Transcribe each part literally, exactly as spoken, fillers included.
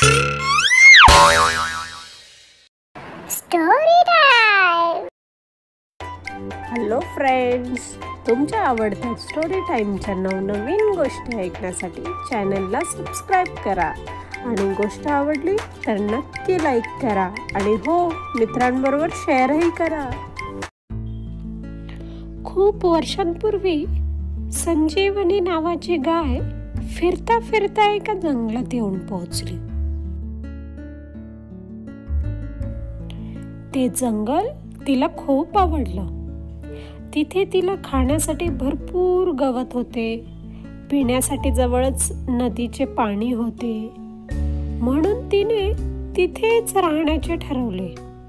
Story time. Hello friends, तुमच्या आवडत्या story टाईमच्या नवनवीन गोष्टी ऐकण्यासाठी चॅनलला सबस्क्राईब करा आणि गोष्ट आवडली तर नक्की लाईक करा आणि हो, मित्रांबरोबर शेअरही करा. खूप वर्षांपूर्वी संजीवनी नावाची गाय फिरता फिरता एका जंगलात येऊन पोहोचली. ते जंगल तिला खूप आवडलं. तिथे तिला खाण्यासाठी भरपूर गवत होते, पिण्यासाठी जवळच नदीचे पाणी होते, म्हणून तिने तिथेच राहण्याचे ठरवले.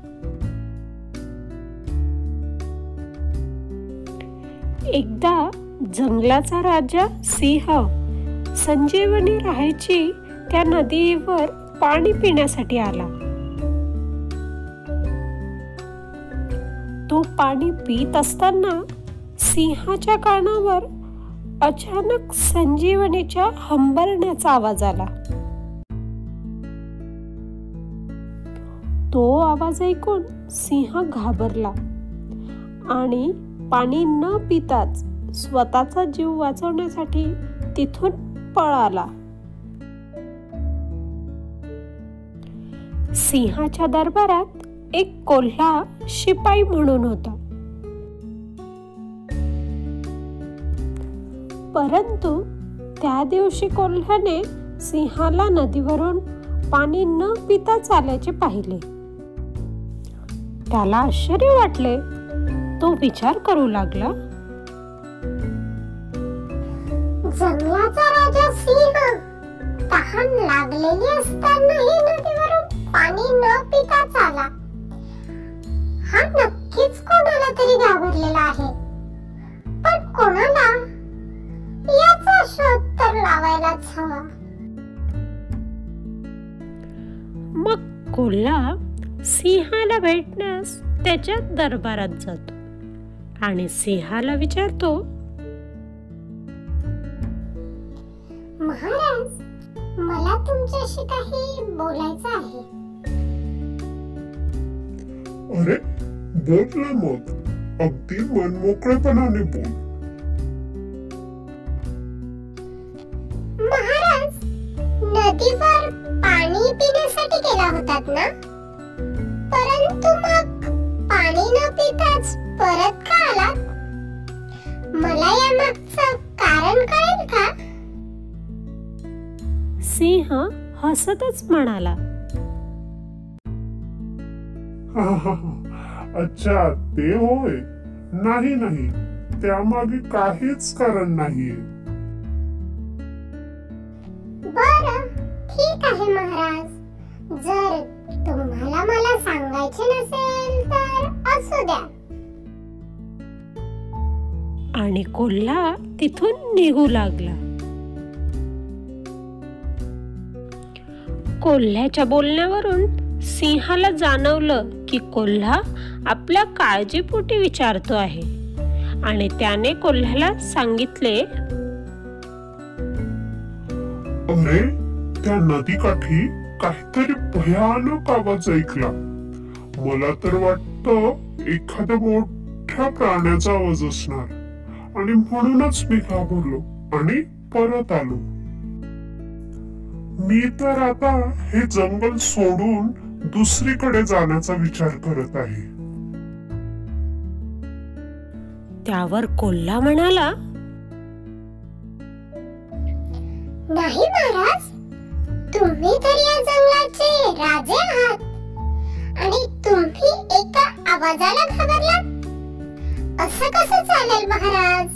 एकदा जंगलाचा राजा सिंह संजीवनी राहायची त्या नदीवर पाणी पिण्यासाठी आला. तो पाणी पीत असताना सिंहाच्या कानावर अचानक संजीवनीच्या हंबरण्याचा आवाज आला. तो आवाज ऐकून सिंह घाबरला आणि पाणी न पिताच स्वतःचा जीव वाचवण्यासाठी तिथून पळाला. सिंहाच्या दरबारात एक कोल्हा शिपाई म्हणून होता. परंतु त्या दिवशी कोल्ह्याने सिंहाला नदीवरून पाणी न पिता चालायचे पाहिले. त्याला आश्चर्य वाटले. तो विचार करू लागला, जंगलाचा राजा सिंह तहान लागलेली असतानाही नदीवरून पाणी न पिता चाला. हा नक्कीच कोणाला तरी घाबरलेला आहे, पण कोणाला याचा शोध तर लावायलाच हवा. मग कोल्हा सिंहाला भेटण्यास त्याच्या दरबारात जातो आणि सिंहाला विचारतो, महाराज, मला तुमच्याशी काही बोलायचं आहे. अरे बोल ना मग, अगदी मनमोकळेपणाने बोल. महाराज, नदीवर पाणी पिण्यासाठी गेला होतात ना, परंतु मग पाणी न पिताच परत का आलात? मला यामागचं कारण कळेल का? सिंह हसतच म्हणाला, अच्छा, ते होय. नाही नाही, त्यामागे काहीच कारण नाहीये. बरं, ठीक आहे महाराज. जर तुम्हाला मला सांगायचे नसेल तर असू द्या. आणि कोल्हा तिथून निघू लागला. कोल्ह्याच्या बोलण्यावरून सिंहाला जाणवलं की कोल्हा आपल्या काळजीपोटी विचारतो आहे आणि त्याने कोल्ह्याला सांगितले, अरे, त्या नदीकाठी काहीतरी भयानक आवाज ऐकला. मला तर वाटतं एखाद्या मोठ्या प्राण्याचा आवाज असणार आणि म्हणूनच मी घाबरलो आणि परत आलो. मी तर आता हे जंगल सोडून दुसरीकडे जाण्याचा विचार करत आहे. त्यावर कोल्हा म्हणाला, नाही महाराज, तुम्ही तर या जंगलाचे राजे आहात आणि तुम्ही एका आवाजाला घाबरलात. असं कसं चालेल महाराज?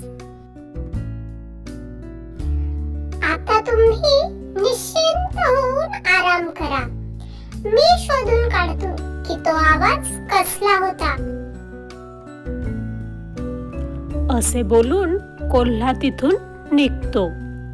आता तुम्ही निश्चिंत होऊन आराम करा. मी शोधून काढतो की तो आवाज कसला होता. असे बोलून कोल्हा तिथून निघतो.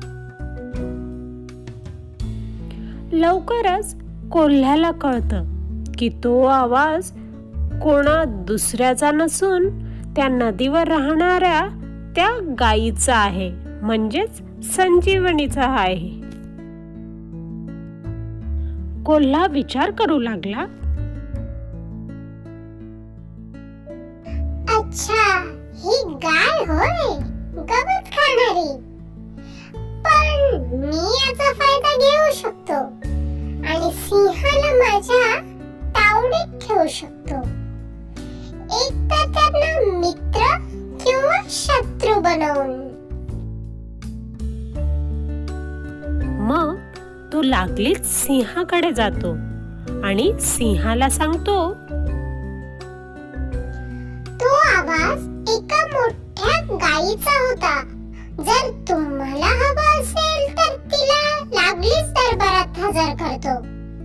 लवकरच कोल्ह्याला कळतं की तो आवाज कोणा दुसऱ्याचा नसून त्या नदीवर राहणाऱ्या त्या गायीचा आहे, म्हणजेच संजीवनीचा आहे. कोल्हा विचार करू लागला, अच्छा, ही गाय होय, गवत खाणारी. पण मी याचा फायदा घेऊ शकतो आणि सिंहाला माझ्या तावडीत ठेवू शकतो. एक तर त्यांना मित्र किंवा शत्रू बनवून. मग तो लागलीच सिंहाकडे जातो आणि सिंहाला सांगतो, तो आवाज एका मोठ्या गायीचा होता. जर तुम्हाला हवा असेल तर तिला लागलीच दरबारात हजर करतो.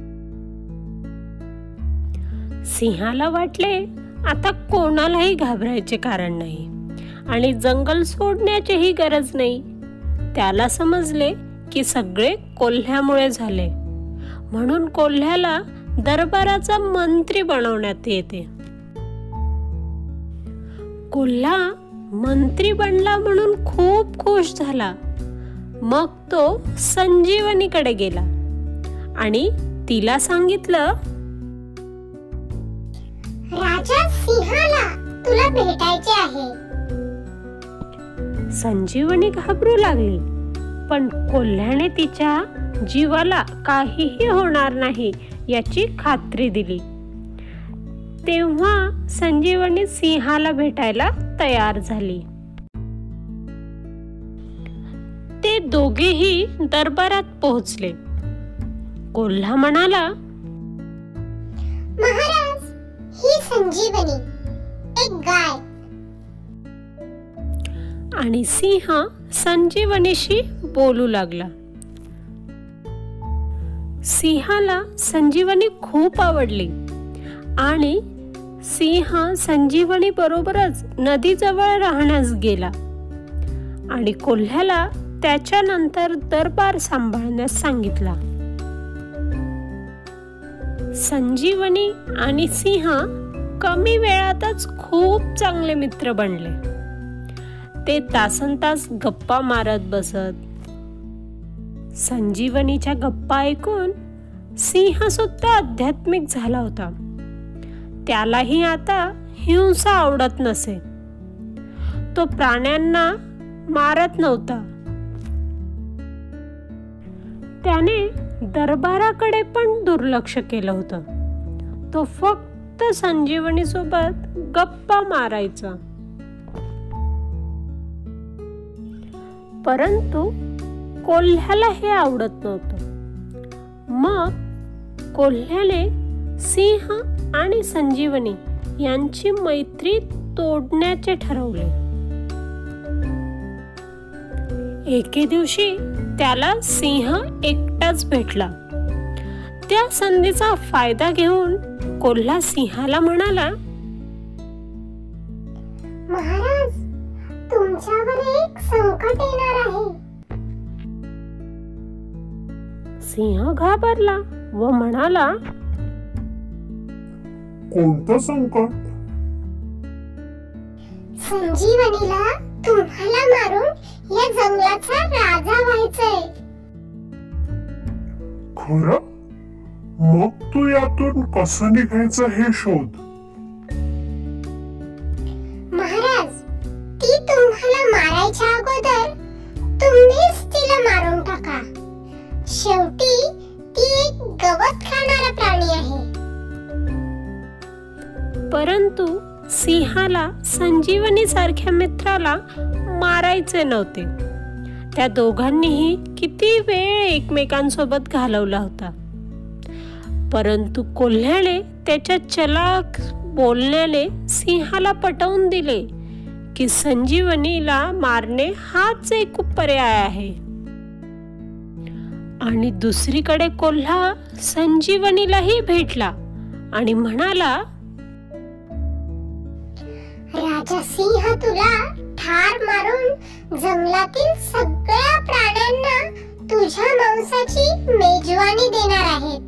सिंहाला वाटले आता कोणालाही घाबरायचे कारण नाही आणि जंगल सोडण्याचीही गरज नाही. त्याला समजले की सगळे कोल्ह्यामुळे झाले, म्हणून कोल्ह्याला दरबाराचा मंत्री बनवण्यात येते. कोल्हा मंत्री बनला म्हणून खूप खुश झाला. मग तो संजीवनीकडे गेला आणि तिला सांगितलं, राजा सिंहाला तुला भेटायचे आहे. संजीवनी घाबरू लागली, पण कोल्ह्याने तिच्या जीवाला काहीही होणार नाही याची खात्री दिली. तेव्हा संजीवनी सिंहाला भेटायला तयार झाली. ते दोघेही दरबारात पोहोचले. कोल्हा म्हणाला, महाराज, ही संजीवनी, एक गाय. आणि सिंह संजीवनीशी बोलू लागला. सिंहाला संजीवनी खूप आवडली आणि सिंह संजीवनी बरोबरच नदीजवळ राहण्यास गेला आणि कोल्ह्याला त्याच्यानंतर दरबार सांभाळण्यास सांगितला. संजीवनी आणि सिंह कमी वेळातच खूप चांगले मित्र बनले. ते तासनतास गप्पा मारत बसत. संजीवनीच्या गप्पा ऐकून सिंह सुद्धा आध्यात्मिक झाला होता. त्यालाही आता हिंसा आवडत नसे. तो प्राण्यांना मारत नव्हता. त्याने दरबाराकडे पण दुर्लक्ष केलं होतं. तो फक्त संजीवनी सोबत गप्पा मारायचा. परंतु कोल्ह्याला हे आवडत नव्हतं. मग कोल्ह्याने सिंह आणि संजीवनी यांची मैत्री तोडण्याचे ठरवले. एके दिवशी त्याला सिंह एकटाच भेटला. त्या संधीचा फायदा घेऊन कोल्हा सिंहाला म्हणाला, महाराज, तुमच्यावर एक संकट येणार आहे. सिंह घाबरला व म्हणाला, कोणतं संकट? संजीवनीला तुम्हाला मारून या जंगलाचा राजा व्हायचंय. खरं? मग तू यातून कसं निघायचं हे शोध. महाराज, ती तुम्हाला मारायच्या अगोदर तुम्हीच तिला मारून टाका. शेवटी ती एक गवत खाणारा प्राणी आहे. परंतु सिंहाला संजीवनी सारख्या मित्राला मारायचे नव्हते. त्या दोघांनीही किती वेळ एकमेकांसोबत घालवला होता. परंतु कोल्ह्याने त्याच्या चलाख बोलण्याने सिंहाला पटवून दिले की संजीवनीला मारणे हाच एक पर्याय आहे. आणि दुसरीकडे कोल्हा संजीवनीलाही भेटला आणि म्हणाला, राजा सिंह तुला ठार मारून जंगलातील सगळ्या प्राण्यांना तुझ्या मांसाची मेजवानी देणार आहेत.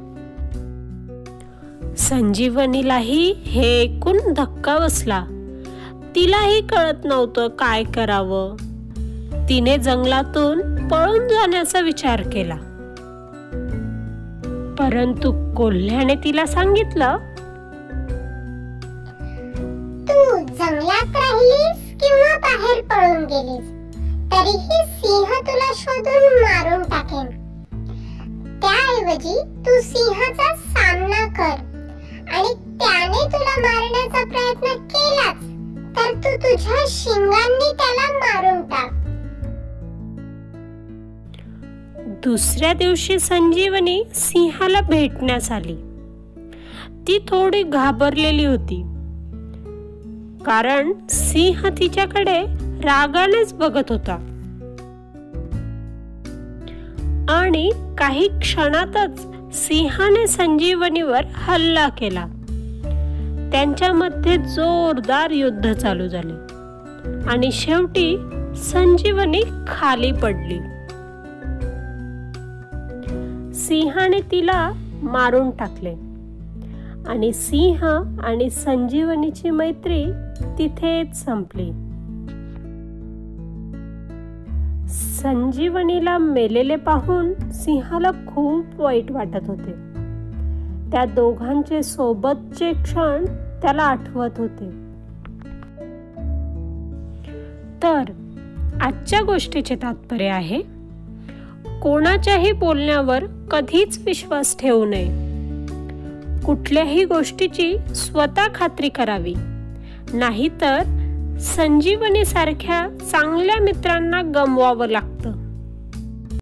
संजीवनीलाही हे ऐकून धक्का बसला. तिलाही कळत नव्हतं काय करावं. तिने जंगलातून पळून जाण्याचा विचार केला. परंतु कोल्ह्याने तिला सांगितलं, तू जंगलात राहिलीस किंवा बाहेर पळून गेलीस तरीही सिंह तुला शोधून मारून टाकेन. त्याऐवजी तू सिंहाचा सामना कर आणि त्याने तुला मारण्याचा प्रयत्न केलाच तर तू तुझ्या शिंगांनी त्याला मारून टाक. दुसऱ्या दिवशी संजीवनी सिंहाला भेटण्यास आली. ती थोडी घाबरलेली होती, कारण सिंह तिच्याकडे रागानेच बघत होता आणि काही क्षणातच सिंहाने संजीवनीवर हल्ला केला. त्यांच्यामध्ये जोरदार युद्ध चालू झाले आणि शेवटी संजीवनी खाली पडली. सिंहाने तिला मारून टाकले आणि सिंह आणि संजीवनीची मैत्री तिथेच संपली. संजीवनीला मेलेले पाहून सिंहाला खूप वाईट वाटत होते. त्या दोघांचे सोबतचे क्षण त्याला आठवत होते. तर आजच्या गोष्टीचे तात्पर्य आहे, कोणाच्याही बोलण्यावर कधीच विश्वास ठेवू नये. कुठल्याही गोष्टीची स्वतः खात्री करावी, नाहीतर संजीवनी सारख्या चांगल्या मित्रांना गमवावं लागतं.